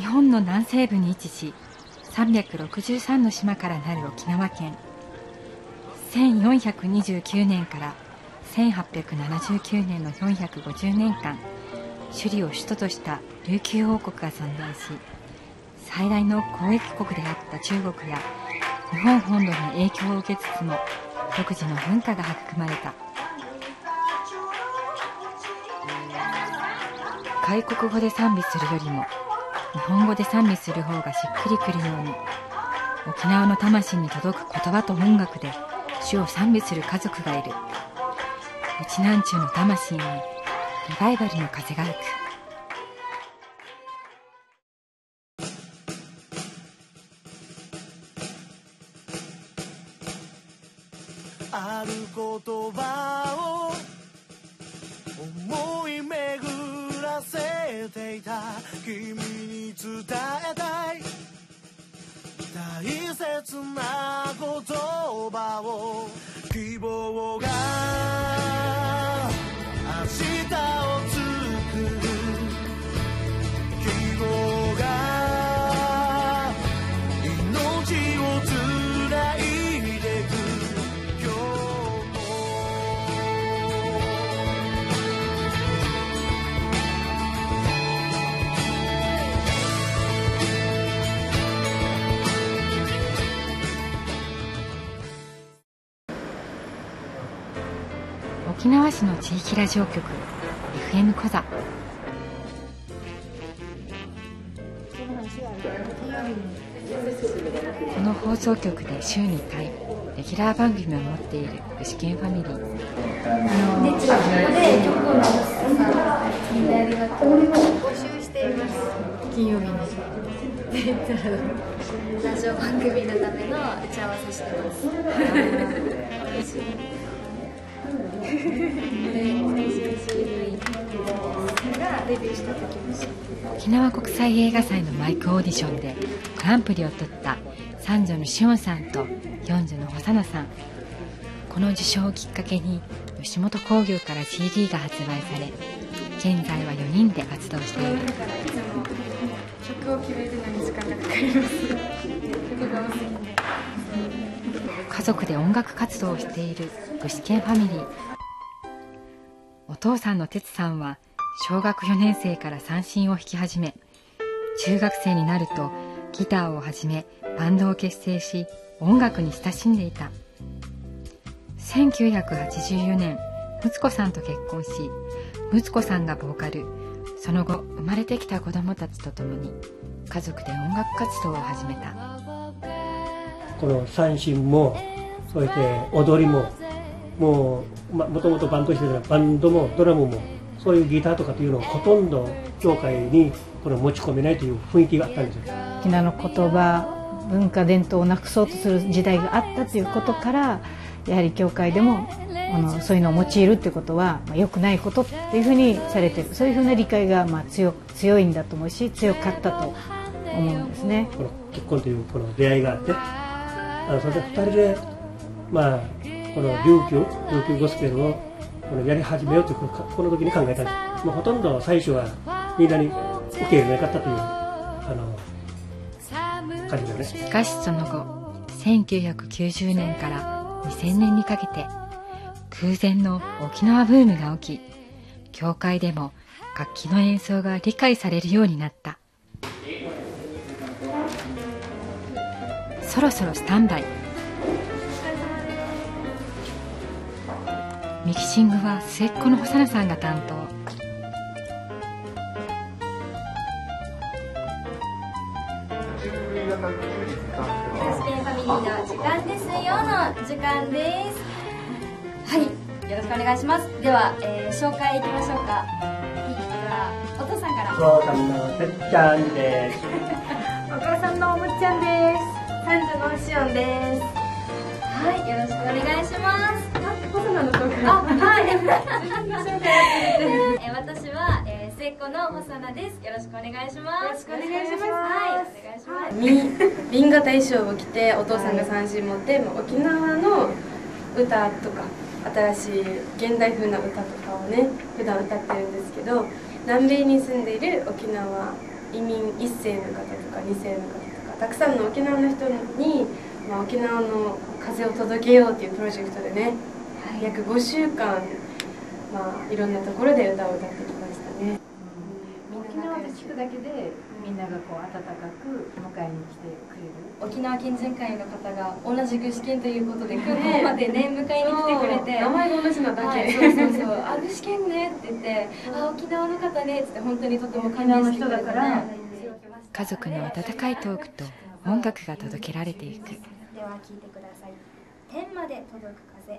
日本の南西部に位置し、363の島からなる沖縄県。1429年から1879年の450年間、首里を首都とした琉球王国が存在し、最大の交易国であった中国や日本本土に影響を受けつつも、独自の文化が育まれた。外国語で賛美するよりも日本語で賛美する方がしっくりくるように、沖縄の魂に届く言葉と音楽で主を賛美する家族がいる。うちなんちゅうの魂にリバイバルの風が吹く。 ある言葉を思い巡らせていた。君に伝えたい大切な言葉を。希望が明日を作る。希望が命をつないでいく。今日沖縄市の地域ラジオ局 FM コザ。この放送局で週に1回レギュラー番組を持っている具志堅ファミリー。 で、ここで曲を流すとさ、みんなありがとう。募集しています。金曜日にラジオ番組のための打ち合わせしてます。 沖縄国際映画祭のマイクオーディションでグランプリを取った三女のしおんさんと四女のほさなさん。この受賞をきっかけに吉本興業から CD が発売され、現在は4人で活動している。 曲を決めるのに時間がかかります。曲が多すぎて。 家族で音楽活動をしている具志堅ファミリー。お父さんの哲さんは小学4年生から三線を弾き始め、中学生になるとギターをはじめバンドを結成し、音楽に親しんでいた。1984年、睦子さんと結婚し、睦子さんがボーカル、その後生まれてきた子供たちと共に家族で音楽活動を始めた。 この三線もそうやって踊りももともとバンドしてたバンドもドラムもそういうギターとかというのをほとんど教会にこの持ち込めないという雰囲気があったんですよ。 沖縄の言葉、文化伝統をなくそうとする時代があったということから、やはり教会でもそういうのを用いるということは良くないことっていうふうにされている。そういうふうな理解が強いんだと思うし、強かったと思うんですね。 この結婚というこの出会いがあって、それで2人でこの琉球ゴスペルをやり始めようというこの時に考えたんです。ほとんど最初はみんなに受け入れなかったという感じだね。 しかしその後、1990年から2000年にかけて空前の沖縄ブームが起き、教会でも楽器の演奏が理解されるようになった。そろそろスタンバイ。ミキシングは末っ子の細野さんが担当。 グスペンファミリーの時間ですよの時間です。はい、よろしくお願いします。では、紹介いきましょうか。ではお父さんから。 お父さんのてっちゃんです。 お母さんのおむっちゃんです。三女のしおんです。 はい、よろしくお願いします。 細野の紹介。 はい。私は、末っ子の細野です。よろしくお願いします。 よろしくお願いします。 はい、お願いします。 瓶型衣装を着て、お父さんが三線持って、沖縄の歌とか新しい現代風な歌とかをね、普段歌ってるんですけど、南米に住んでいる沖縄移民1世の方とか2世の方とかたくさんの沖縄の人に、沖縄の風を届けようっていうプロジェクトでね、約5週間、いろんなところで歌を歌ってきましたね。 沖縄で聞くだけでみんながこう温かく迎えに来てくれる。 沖縄県人会の方が同じ具志堅ということで空港までね迎えに来てくれて、 名前が同じなだけ、 そうあ、具志堅ねって言って、沖縄の方ねって本当にとても感動してくれて、 家族の温かいトークと音楽が届けられていく。 では聴いてください。天まで届く風。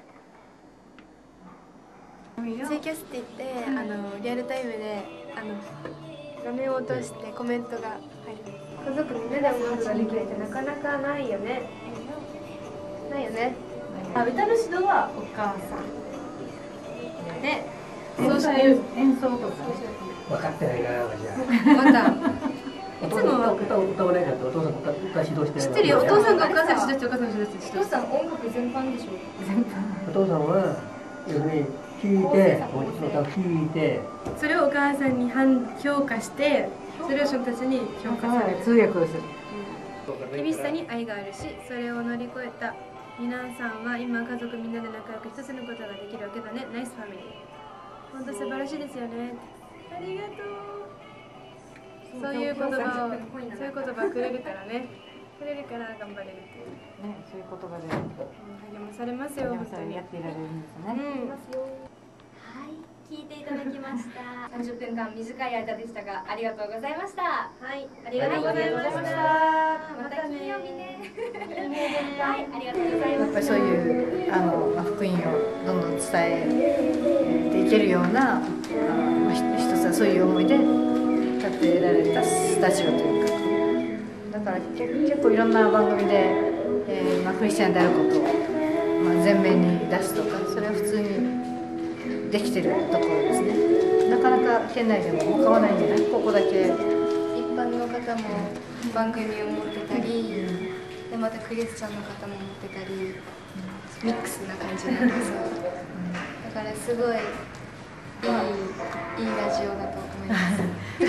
ツイキャスって言ってリアルタイムで画面を落としてコメントが入る。家族みんなで音楽ができるってなかなかないよね。ないよね。歌の指導はお母さんで、そうして演奏とか分かってないな、じゃまたあ。いつも歌わないからお父さん歌指導してない。 知ってるよ。お父さんがお母さん指導してお母さん指導してる。 お父さん音楽全般でしょ。 お父さんは要するに聞いて、もう一度歌を聞いて、 それをお母さんに評価して、それを人たちに評価される。 通訳をする。 厳しさに愛があるし、それを乗り越えた皆さんは今家族みんなで仲良く一つのことができるわけだね。ナイスファミリー。本当素晴らしいですよね。ありがとう。そういう言葉をくれるからね。くれるから頑張れるっていう。 ね、そういう言葉で励まされますよ。本当にやっていられるんですね。 はい、聞いていただきました。30分間短い間でしたがありがとうございました。 はい、ありがとうございました。 また金曜日ね。はい、ありがとうございます。 やっぱりそういう福音をどんどん伝えていけるような一つはそういう思いで立てられたスタジオというか、だから結構いろんな番組で、クリスチャンであることを、前面に出すとか、それは普通にできてるところですね。なかなか県内でも買わないんじゃない？ここだけ。 一般の方も番組を持ってたり、でまたクリスチャンの方も持ってたり、ミックスな感じなんですよ。だからすごいいいラジオだと思います。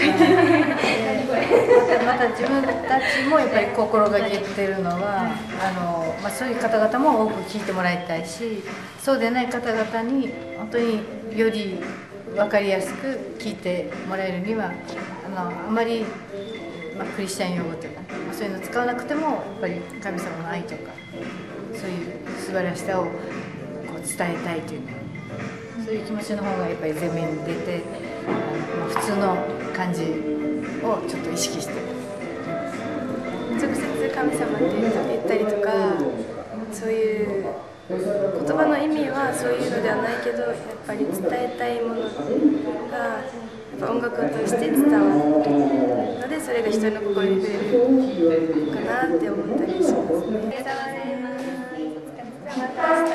また自分たちもやっぱり心がけてるのはそういう方々も多く聞いてもらいたいし、そうでない方々に本当により分かりやすく聞いてもらえるにはあまり、クリスチャン用語というか、そういうの使わなくてもやっぱり神様の愛とかそういう素晴らしさをこう伝えたいというそういう気持ちの方がやっぱり前面に出て普通の感じをちょっと意識して直接神様って言ったりとか、そういう言葉の意味はそういうのではないけど、やっぱり伝えたいものが音楽を通して伝わるので、それが人の心に触れるかなって思ったりしますね。ありがとうございます。お疲れ様でした。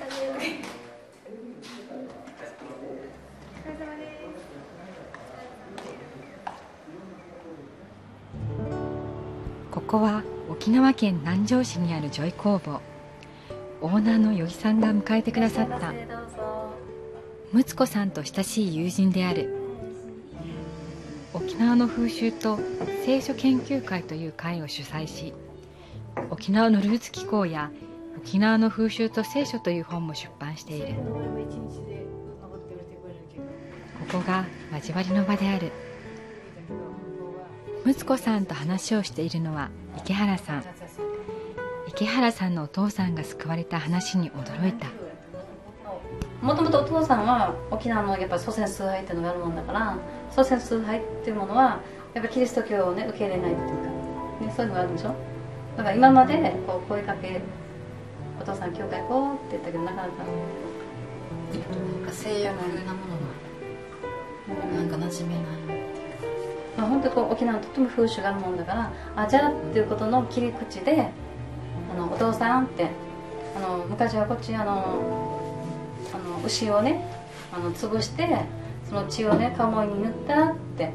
ここは沖縄県南城市にあるジョイ工房。オーナーの余木さんが迎えてくださった睦子さんと親しい友人である。沖縄の風習と聖書研究会という会を主催し、沖縄のルーツ機構や沖縄の風習と聖書という本も出版している。ここが交わりの場である。睦子さんと話をしているのは池原さん。池原さんのお父さんが救われた話に驚いた。 もともとお父さんは沖縄のやっぱ祖先崇拝っていうのがあるもんだから、祖先崇拝っていうものはやっぱキリスト教をね受け入れないっていうか、ね、そういうのがあるでしょ。だから今までこう声かけ、お父さん教会行こうって言ったけどなかなか西洋の風なものがなんか馴染めない。 本当にこう沖縄のとっても風習があるもんだから、じゃあっていうことの切り口でお父さんって昔はこっち牛をね潰してその血をねカモイに塗ったって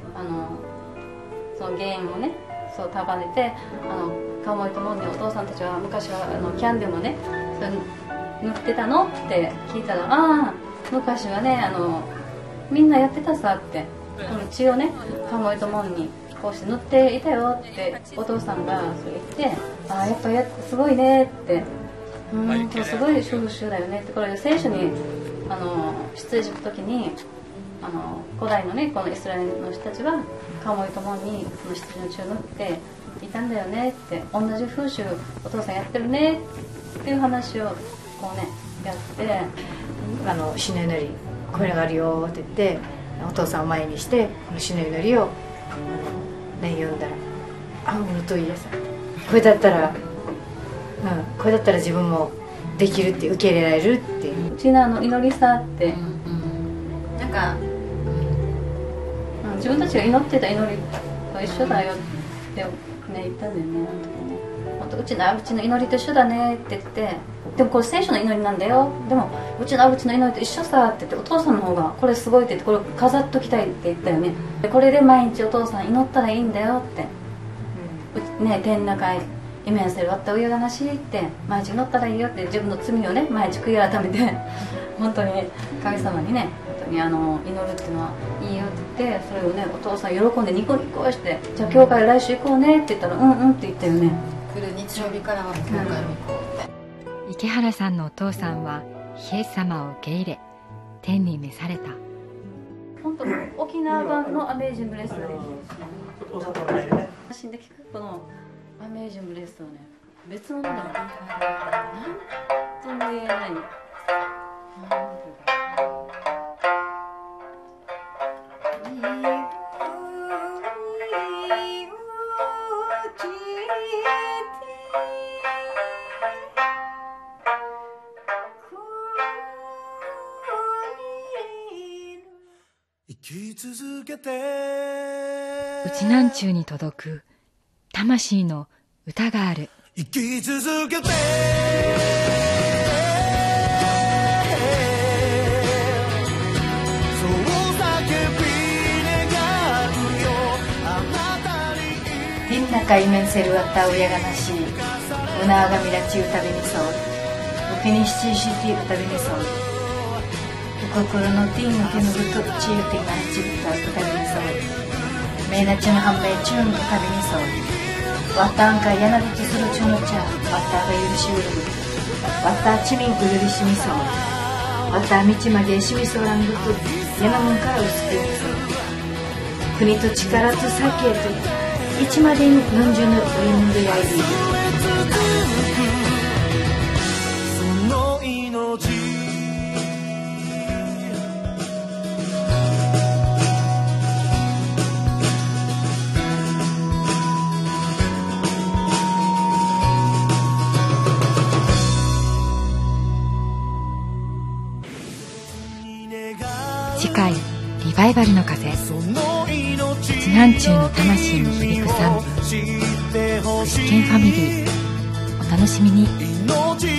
その原因をねそう束ねてカモイともねお父さんたちは昔はキャンディーもねそれ塗ってたのって聞いたら、ああ昔はねみんなやってたさってこの血をね鴨居と門にこうして塗っていたよってお父さんがそう言って、ああやっぱすごいねって、すごい風習だよねって、これ聖書に出エジプト時に古代のねこのイスラエルの人たちは鴨居と門にその羊の血を塗っていたんだよねって、同じ風習お父さんやってるねっていう話をこうねやって、 死の祈りこれがあるよって言ってお父さんを前にしてこの死の祈りをね読んだら、あ本当いいです、これだったらこれだったら自分もできるって受け入れられるっていう、 うちの祈りさって、 なんか、 自分たちが祈ってた祈りと一緒だよってね言ったんだよね。本当うちの祈りと一緒だねって言って、でもこれ聖書の祈りなんだよ、でもうちの祈りと一緒さって言って、お父さんの方がこれすごいって言って、これ飾っときたいって言ったよね。でこれで毎日お父さん祈ったらいいんだよって、ね天の中イメージするわったお湯がなしって毎日祈ったらいいよって、自分の罪をね毎日悔い改めて本当に神様にね本当に祈るっていうのはいいよって言って、それをねお父さん喜んでニコニコして、じゃあ教会来週行こうねって言ったらうんって言ったよね。 来る日曜日からは教会に行こうって、 池原さんのお父さんはイエス様を受け入れ天に召された。 本当沖縄版のアメージングレストです。写真で聞くこのアメージングレストはね別物だよ。なんとも言えない。 内南中に届く魂の歌がある。 生き続けて Tin na kaimen seru at tawya ga na si una ga milachi utabi ni sol ukinishi shiti utabi ni sol ukokoro no tin no kenuguto chi uti na chibita utabi ni sol mena chun hamme chun utabi ni sol watan ka yanabiti suru chun cha wata ga yurishi uru wata chimin ku yurishi mi sol wata michi mage shimi soran gutu yanamun kara usuki ni sol国と力と酒といつまでに40の上に出会いその命次回リバイバルの風、内南中の魂に響く賛美、具志堅ファミリー、お楽しみに。